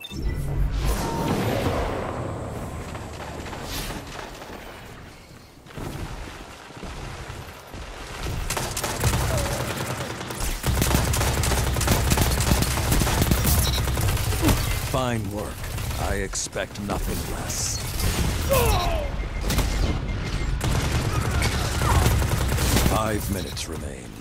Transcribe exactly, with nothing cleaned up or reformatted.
Fine work. I expect nothing less. Five minutes remain.